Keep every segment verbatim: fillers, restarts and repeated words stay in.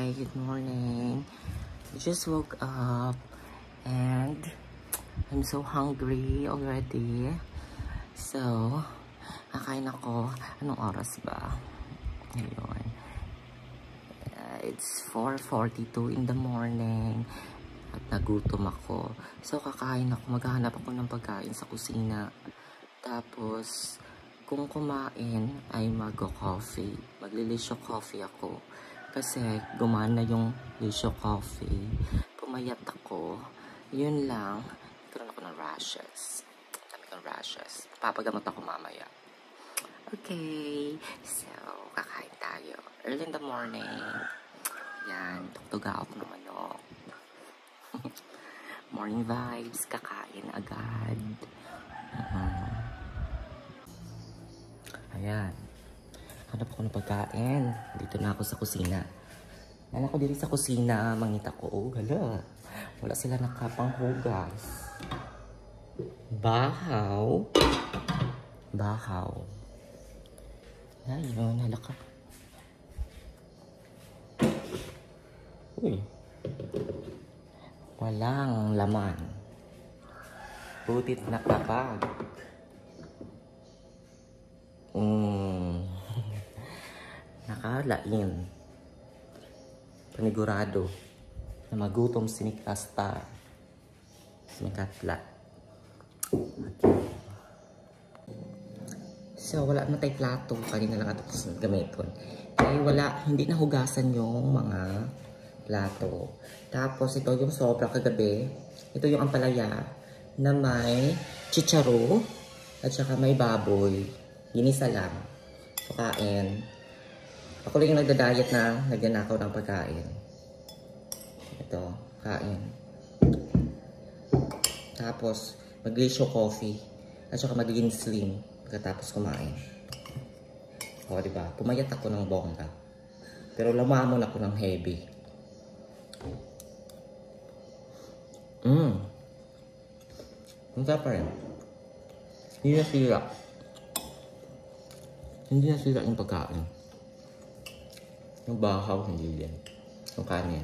Hi, good morning. I just woke up and I'm so hungry already. So, kakain ako. Anong oras ba? Ngayon. Uh, it's four forty-two in the morning. At nagutom ako. So, kakain ako. Maghahanap ako ng pagkain sa kusina. Tapos, kung kumain ay mag-coffee. Magli-lisyo coffee ako. Kasi gumana yung lisyo coffee. Pumayat ako. Yun lang. Nagkaroon ako ng rashes. Dami kong rashes. Papagamot ako mamaya. Okay. So, kakain tayo. Early in the morning. Yan. Tuktuga ako ng manok. Morning vibes. Kakain agad. Uh-huh. Ayan. Hanap ako ng pagkain. Dito na ako sa kusina. Yan ako dito sa kusina. Mangita ko. Oh, hala. Wala sila nakapanghugas. Bahaw. Bahaw. Ayun. Hala ka. Uy. Walang laman. Putit na kapag. Hmm. Nakalain. Panigurado. Na magutom si Mikastar. Si Mikatla. Okay. So, wala na tayong plato. Kanina lang ito gamiton. Kaya wala, hindi nahugasan yung mga plato. Tapos, ito yung sobra kagabi. Ito yung ampalaya na may chicharo at saka may baboy. Ginisa lang. So, kain. Ako lang yung nagda-diet na nagnanakaw ng pagkain. Ito, kain. Tapos, mag-lisyo coffee. At saka magiging slim pagkatapos kumain. O, diba? Pumayat ako ng bongga. Pero lumamon ako ng heavy. Mmm. Ang sarap pa rin. Hindi na sila. Hindi na sila yung pagkain. Yung bahaw, hindi din. Yung kanin.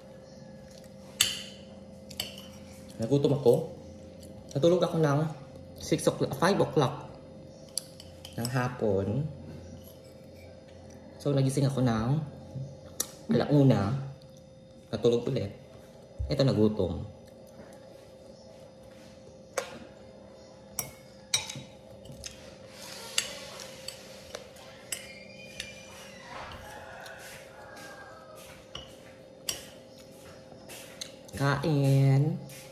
Nagutom ako. Natulog ako ng six o'clock, five o'clock ng hapon. So, nagising ako ng alauna. Natulog ulit. Ito, nagutom. Kain.